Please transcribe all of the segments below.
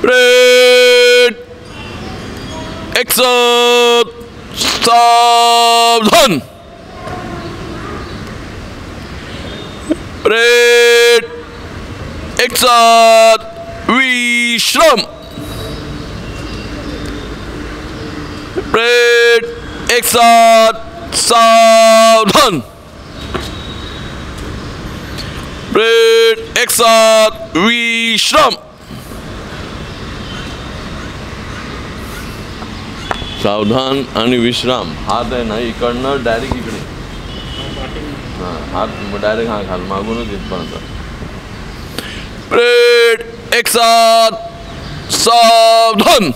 Bread एक साथ सावधान। ब्रेड एक साथ विश्राम। ब्रेड एक साथ सावधान। ब्रेड एक साथ विश्राम। सावधान आणि विश्राम। हात आहे ना इकडनं डायरेक्ट इकडे, हां हात डायरेक्ट हा घाल मागूनच इथपर्यंत। ब्रेड एक साथ सावधान।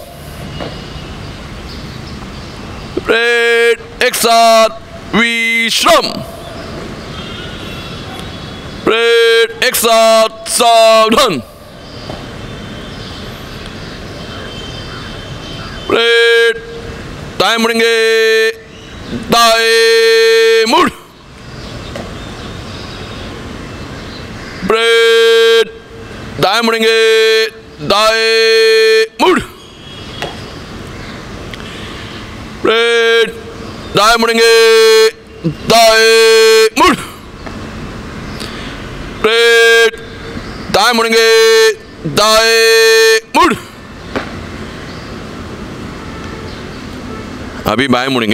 ब्रेड एक साथ विश्राम। ब्रेड एक साथ सावधान। ब्रेड दाएं मुड़ेंगे, दाएं मुड़। ब्रेड दाएं मुड़ेंगे, दाएं मुड़। ब्रेड दाएं मुड़ेंगे, दाएं मुड़। ब्रेड दाएं मुड़ेंगे, दाएं मुड़। अभी बाएं मुड़ेंगे।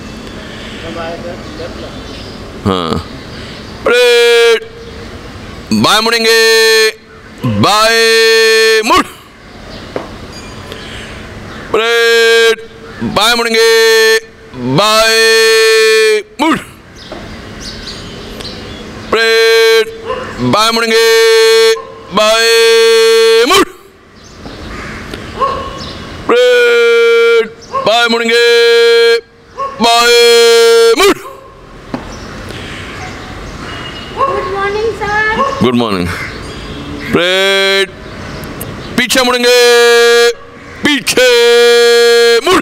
हाँ ब्रेड बाएं मुड़ेंगे, बाएं मुड़। ब्रेड बाएं मुड़ेंगे, बाएं मुड़। ब्रेड बाएं मुड़ेंगे, बाएं मुड़। ब्रेड बाएं मुड़ेंगे, बाएं मुड़। Good morning sir. Good morning. ब्रेड पीछे मुड़ेंगे, पीछे मुड़।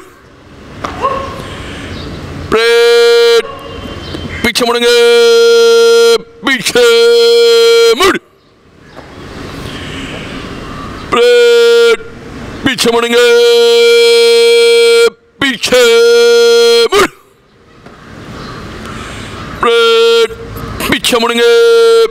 ब्रेड पीछे मुड़ेंगे, पीछे मुड़। ब्रेड पीछे मुड़ेंगे, पीछे मुड़। ब्रेड पीछे मुड़ेंगे,